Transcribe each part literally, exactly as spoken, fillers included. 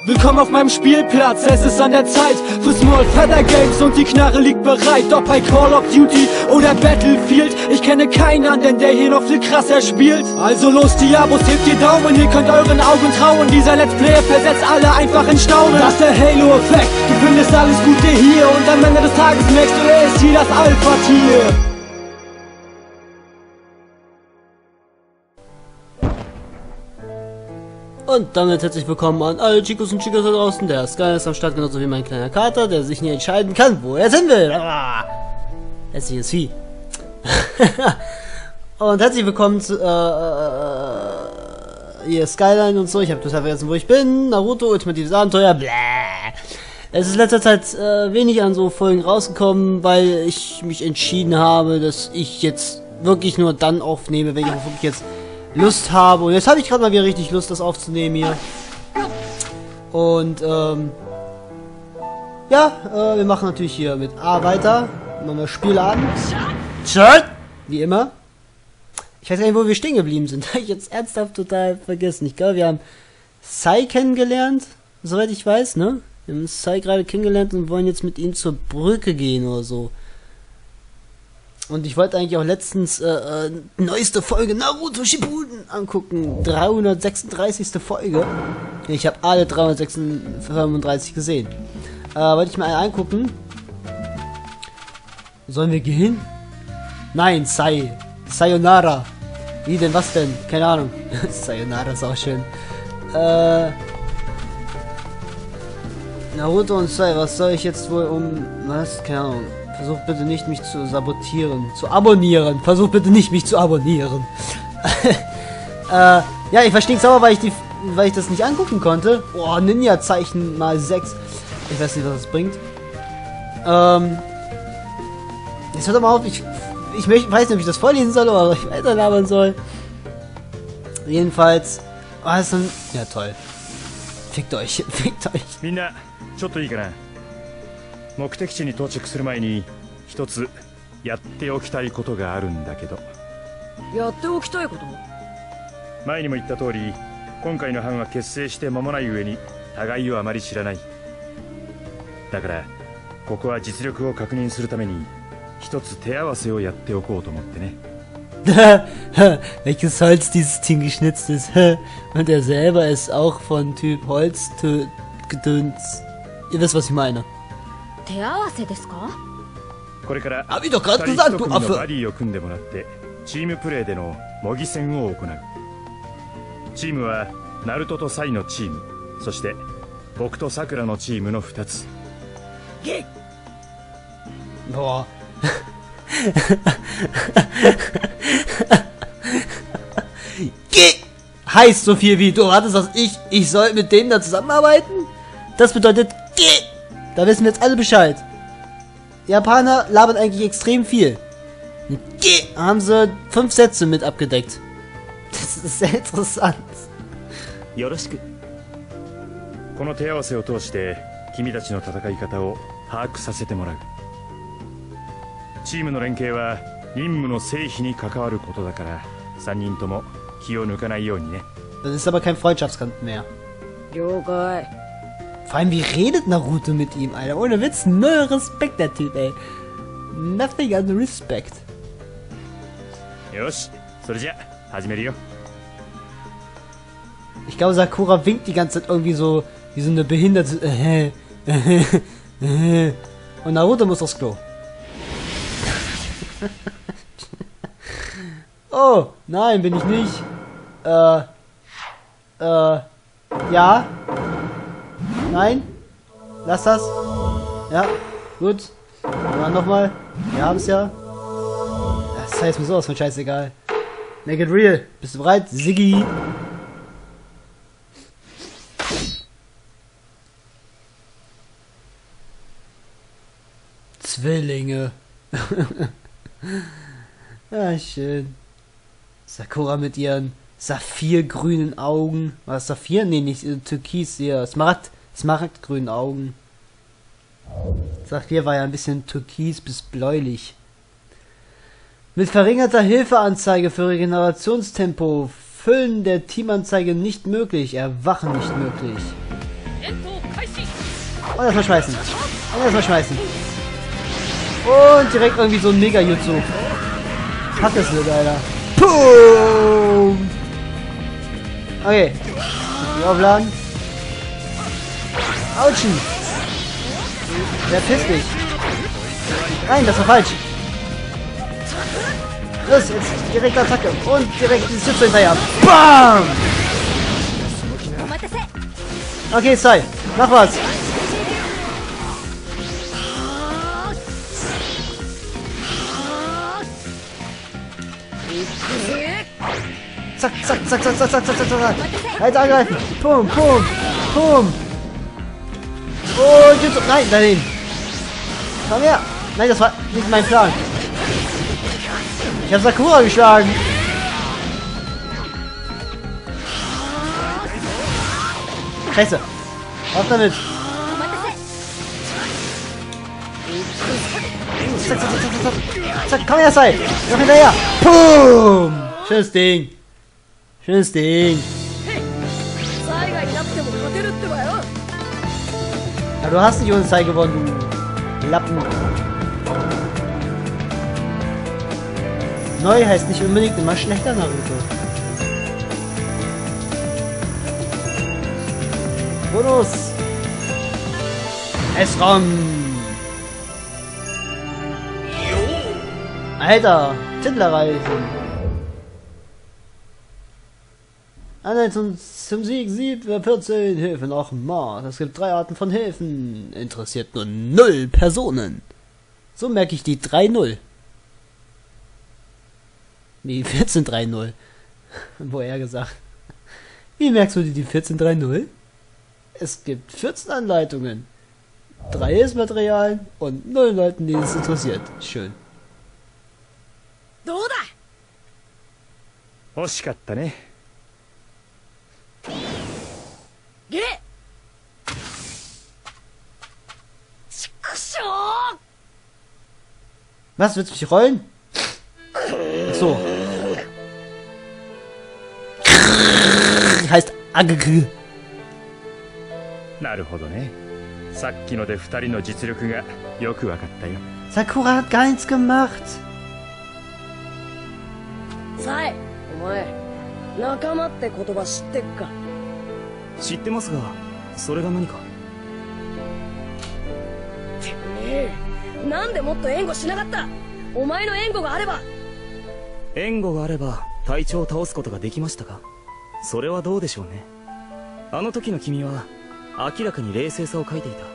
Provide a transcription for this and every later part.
Willkommen auf meinem Spielplatz, es ist an der Zeit für Small Feather Games und die Knarre liegt bereit. Ob bei Call of Duty oder Battlefield, ich kenne keinen anderen, der hier noch viel krasser spielt. Also los Diabos, hebt die Daumen, ihr könnt euren Augen trauen. Dieser Let's Player versetzt alle einfach in Staunen. Das ist der Halo-Effekt, du findest alles Gute hier und am Ende des Tages merkst du, er ist hier das Alpha-Tier. Und damit herzlich willkommen an alle Chicos und Chicos da draußen. Der Sky ist am Start, genauso wie mein kleiner Kater, der sich nie entscheiden kann, wo er hin will. Hässliches Vieh. Und herzlich willkommen zu äh, äh, hier Skyline und so. Ich habe total vergessen, wo ich bin. Naruto, ultimatives Abenteuer. Bläh. Es ist in letzter Zeit äh, wenig an so Folgen rausgekommen, weil ich mich entschieden habe, dass ich jetzt wirklich nur dann aufnehme, wenn ich auch wirklich jetzt Lust habe. Und jetzt habe ich gerade mal wieder richtig Lust, das aufzunehmen hier. Und, ähm... ja, äh, wir machen natürlich hier mit A weiter. Machen wir Spiel an. Schalt! Wie immer. Ich weiß gar nicht, wo wir stehen geblieben sind. Habe ich jetzt ernsthaft total vergessen. Ich glaube, wir haben Sai kennengelernt. Soweit ich weiß, ne? Wir haben Sai gerade kennengelernt und wollen jetzt mit ihm zur Brücke gehen oder so. Und ich wollte eigentlich auch letztens äh, äh, neueste Folge Naruto Shippuden angucken. dreihundertsechsunddreißigste Folge. Ich habe alle dreihundertfünfunddreißig gesehen. Äh, wollte ich mal einen angucken. Sollen wir gehen? Nein, Sai. Sayonara. Wie denn, was denn? Keine Ahnung. Sayonara ist auch schön. Äh... Naruto und Sai, was soll ich jetzt wohl um... Was? Keine Ahnung. Versuch bitte nicht, mich zu sabotieren. Zu abonnieren. Versuch bitte nicht, mich zu abonnieren. äh, ja, ich war stinksauer, weil ich die, weil ich das nicht angucken konnte. Oh, Ninja-Zeichen mal sechs. Ich weiß nicht, was das bringt. Ähm. Jetzt hört doch mal auf. Ich, ich möchte, weiß nicht, ob ich das vorlesen soll oder ob ich weiterlabern soll. Jedenfalls. Oh, das ist ein, ja, toll. Fickt euch. Fickt euch. Minna, ちょっといいかな。目的地に到着する前に一つやっておきたいことがあるんだけど。 やっておきたいこと？ 前にも言った通り、今回の班は結成して間もない上に互いをあまり知らない。だからここは実力を確認するために一つ手合わせをやっておこうと思ってね。 Welches Holz dieses Ding geschnitzt ist. Und er selber ist auch von Typ Holz gedöns. Ihr wisst, was ich meine. 手合わせですか？ これから二人一組のバディを組んでもらってチームプレーでの模擬戦を行う。チームはナルトとサイのチーム、そして僕とサクラのチームのふたつ。ゲッ。 Boah. Geh! Heißt so viel wie, du erwartest, dass ich, ich soll mit denen da zusammenarbeiten? Das bedeutet, geh! Da wissen wir jetzt alle Bescheid. Die Japaner labern eigentlich extrem viel. Und geh! Haben sie fünf Sätze mit abgedeckt. Das ist sehr interessant. よろしく。この手合わせを通して君たちの戦い方を把握させてもらう。チームの連携は任務の成否に関わることだからさんにんとも気を抜かないようにね。 Das ist aber kein Freundschaftskampf mehr. 了解。 Vor allem, wie redet Naruto mit ihm, Alter? Ohne Witz, null Respekt, der Typ, ey. Nothing but respect. よし、それじゃ始めるよ。 Ich glaube, Sakura winkt die ganze Zeit irgendwie so wie so eine behinderte. Äh, äh, äh, und Naruto muss aufs Klo. Oh, nein, bin ich nicht. Äh, äh, ja. Nein. Lass das. Ja, gut. Dann nochmal. Wir haben es ja. Das heißt mir sowas von scheißegal. Make it real. Bist du bereit? Siggi. Zwillinge. Ja, schön. Sakura mit ihren saphirgrünen Augen. Was, Saphir? Nee, nicht äh, Türkis, hier. Smaragd, smaragdgrünen Augen. Saphir war ja ein bisschen türkis bis bläulich. Mit verringerter Hilfeanzeige für Regenerationstempo. Füllen der Teamanzeige nicht möglich. Erwachen nicht möglich. Und erstmal schmeißen. Und erstmal schmeißen. Und direkt irgendwie so ein Mega-Jutsu. Pack es nicht, Alter. Boom! Okay. Die aufladen. Autschen! Wer pisst dich? Nein, das war falsch. Los, jetzt direkt Attacke. Und direkt die Sitze hinterher. Bam! Okay, Sai. Mach was. Zack, zack, zack, zack, zack, zack, zack, zack, zack. Halt angreifen. Pum, pum, pum. Und jetzt, nein, daneben. Komm her. Nein, das war nicht mein Plan. Ich habe Sakura geschlagen. Scheiße. Auf damit. Zack, zack, zack, zack, zack. Zack, komm her, Sai. Noch hinterher. Pum. Schönes Ding. Schönes Ding. Ja, du hast nicht ohne Sai gewonnen, du Lappen. Neu heißt nicht unbedingt immer schlechter, Naruto. Bonus. S-Rom. Alter, Titlerreisen. Anleitung zum Sieg sieb vierzehn Hilfen. Ach man, es gibt drei Arten von Hilfen. Interessiert nur null Personen. So merke ich die drei null. Nee, vierzehn drei null. Woher gesagt. Wie merkst du dir die vierzehn drei null? Es gibt vierzehn Anleitungen. drei Hilfsmaterialien und null Leuten, die es interessiert. Schön. どうだ。 惜しかったね。 ゲッ。ちくしょう。 Was, willst du mich rollen? Ach so. Heißt Agg. なるほどね。さっきので二人の実力がよくわかったよ。 Sakura hat gar nichts gemacht. サイ、お前仲間って言葉知ってっか。 知ってますが、それが何か。 てめえ、なんでもっと援護しなかった。お前の援護があれば。 援護があれば隊長を倒すことができましたか。それはどうでしょうね。あの時の君は明らかに冷静さを欠いていた。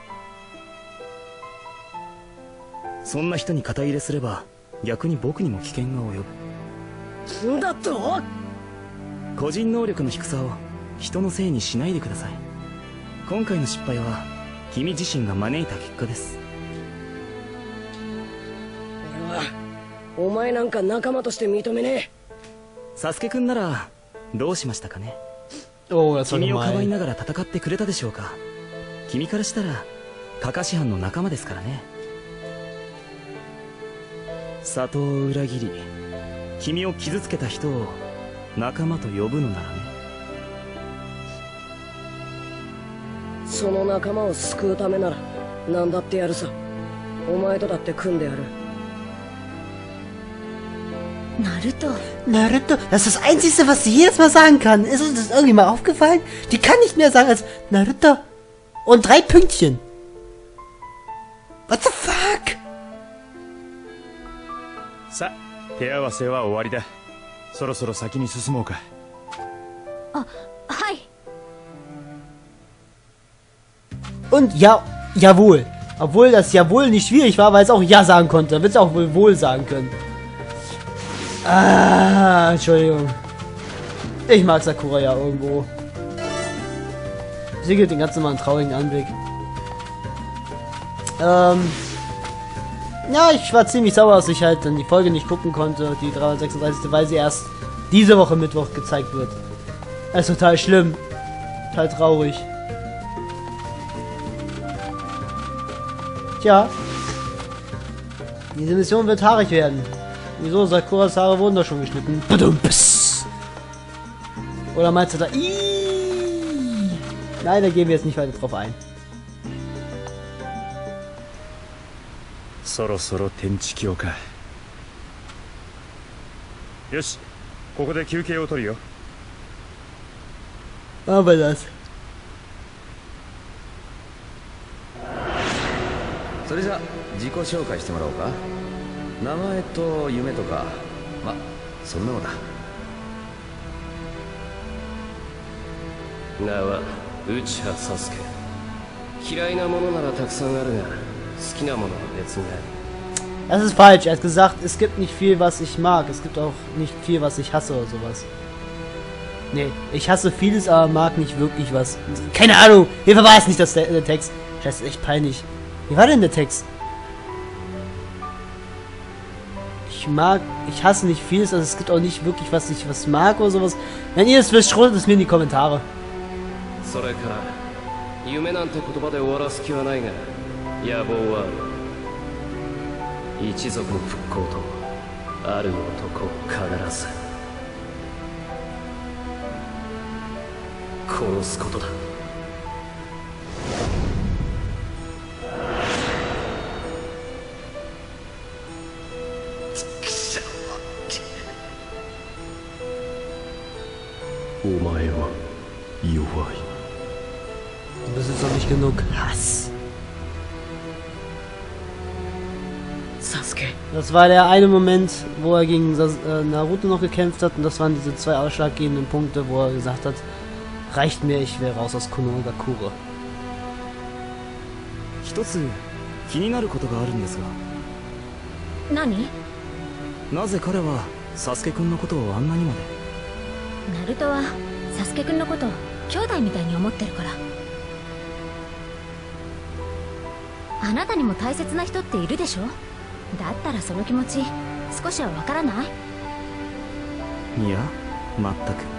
そんな人に肩入れすれば逆に僕にも危険が及ぶ。 んだと。 個人能力の低さを人のせいにしないでください。今回の失敗は君自身が招いた結果です。 俺はお前なんか仲間として認めねえ。 サスケくんならどうしましたかね。 Oh, das war 君をかばい gemein. ながら戦ってくれたでしょうか。君からしたらカカシ班の仲間ですからね。里を裏切り君を傷つけた人を仲間と呼ぶのならね。 その仲間を救うためなら何だってやるさ。お前とだって組んでやる。 Naruto. Naruto, das ist das Einzige, was sie jedes Mal sagen kann. Ist uns das irgendwie mal aufgefallen? Die kann nicht mehr sagen als Naruto und drei Pünktchen. What the fuck? さあ、手合わせは終わりだ。そろそろ先に進もうか。 あ、はい。 Und ja, jawohl. Obwohl das jawohl nicht schwierig war, weil es auch ja sagen konnte. Da wird es auch wohl wohl sagen können. Ah, Entschuldigung. Ich mag Sakura ja irgendwo. Sie gibt den ganzen Mal einen traurigen Anblick. Ähm. Ja, ich war ziemlich sauer, dass ich halt dann die Folge nicht gucken konnte, die dreihundertsechsunddreißigste, weil sie erst diese Woche Mittwoch gezeigt wird. Das ist total schlimm. Total traurig. Tja. Diese Mission wird haarig werden. Wieso? Sakuras Haare wurden doch schon geschnitten. Badumps. Oder meinst du da... Iiii. Nein, da gehen wir jetzt nicht weiter drauf ein. そろそろ天地境か。よし、ここで休憩を取るよ。 Machen wir das. それじゃ自己紹介してもらおうか。名前と夢とか、ま、そんなのだ。 名は内葉サスケ。嫌いなものならたくさんあるが、好きなものは別にある。 Das ist falsch. Er hat gesagt, es gibt nicht viel, was ich mag. Es gibt auch nicht viel, was ich hasse oder sowas. Nee, ich hasse vieles, aber mag nicht wirklich was. Keine Ahnung. Hierfür war es nicht das, der, der Text. Scheiße, echt peinlich. Wie war denn der Text? Ich mag, ich hasse nicht vieles, also es gibt auch nicht wirklich, was ich was mag oder sowas. Wenn ihr es wisst, schreibt es mir in die Kommentare. それから夢なんて言葉で終わらす気はないが、野望はある。一族の復興とある男を必ず殺すことだ。お前は弱い。 Du bist jetzt noch nicht genug Hass. Sasuke. Das war der eine Moment, wo er gegen Sas äh, Naruto noch gekämpft hat, und das waren diese zwei ausschlaggebenden Punkte, wo er gesagt hat, reicht mir, ich will raus aus Konohagakure. 一つ気になることがあるんですが、 何？ なぜ彼はサスケくんのことをあんなにまで。 ナルトはサスケくんのこと兄弟みたいに思ってるから。あなたにも大切な人っているでしょ。だったらその気持ち少しはわからない？ いや、全く。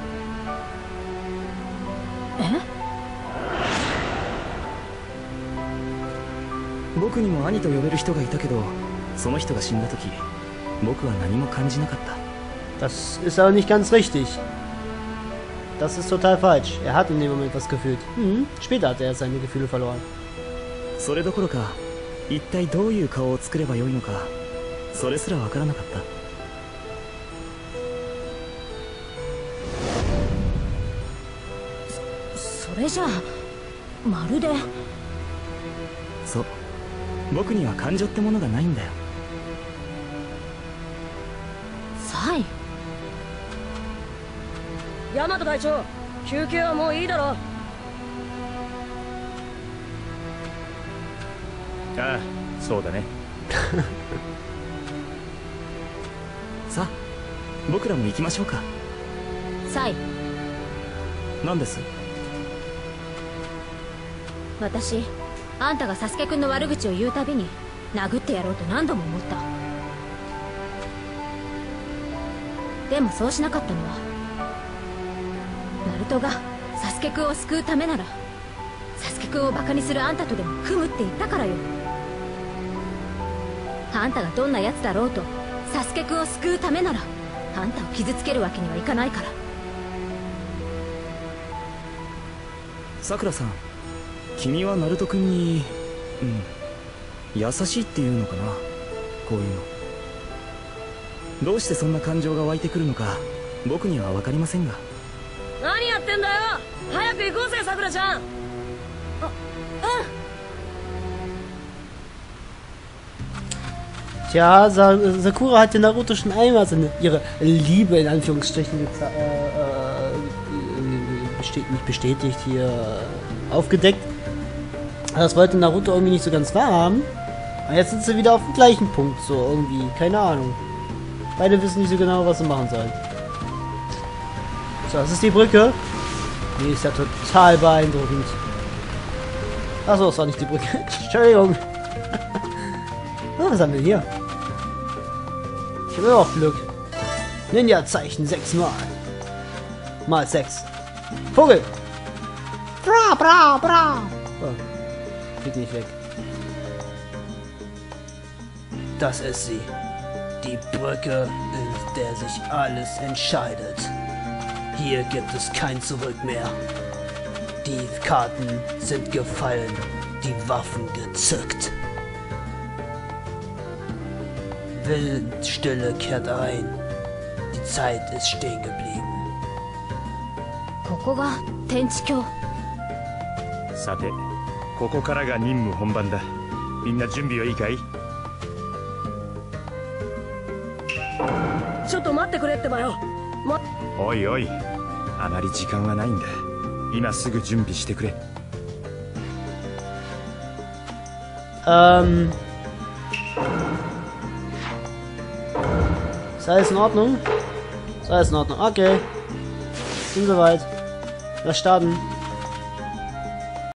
え？ 僕にも兄と呼べる人がいたけど、その人が死んだ時、僕は何も感じなかった。 Das ist aber nicht ganz richtig. Das ist total falsch. Er hat in dem Moment was gefühlt. Mhm. Später hat er seine Gefühle verloren. それどころか、一体どういう顔を作ればよいのか、それすらわからなかった。 それじゃあまるで。 そう、僕には感情ってものがないんだよ。 サイ。 ヤマト隊長、休憩はもういいだろ。 ああ、そうだね。 さあ、僕らも行きましょうか。 サイ、 何です？ 私あんたがサスケくんの悪口を言うたびに殴ってやろうと何度も思った。でもそうしなかったのはナルトがサスケくんを救うためなら、サスケくんをバカにするあんたとでも組むって言ったからよ。あんたがどんなやつだろうとサスケくんを救うためなら、あんたを傷つけるわけにはいかないから。 さくらさん、君はナルト君に、うん、優しいっていうのかな、こういうの。どうしてそんな感情が湧いてくるのか僕には分かりませんが。 何やってんだよ。早く行こうぜ、さくらちゃん。あ、うん。 Tja, Sa Sakura hat ja Naruto schon einmal seine, ihre Liebe in Anführungsstrichen äh, äh, besteht, nicht bestätigt, hier äh, aufgedeckt. Das wollte Naruto irgendwie nicht so ganz wahrhaben. Und jetzt sind sie wieder auf dem gleichen Punkt, so irgendwie, keine Ahnung. Beide wissen nicht so genau, was sie machen sollen. So, das ist die Brücke. Die ist ja total beeindruckend. Achso, das war nicht die Brücke. Entschuldigung. Oh, was haben wir hier? Ich habe auch Glück. Ninja-Zeichen sechsmal. Mal sechs. Vogel! Bra, bra, bra! Oh, fliegt nicht weg. Das ist sie. Die Brücke, in der sich alles entscheidet. Hier gibt es kein Zurück mehr. Die Karten sind gefallen, die Waffen gezückt. Windstille kehrt ein. Die Zeit ist stehen geblieben. ここが天地橋。 さてここからが任務本番だ。みんな準備はいいかい？ ちょっと待ってくれってばよ。ま、 おいおい、あまり時間はないんだ。今すぐ準備してくれ。 Ähm. Ist alles in Ordnung? Ist alles in Ordnung. Okay. Sind soweit. Wir starten.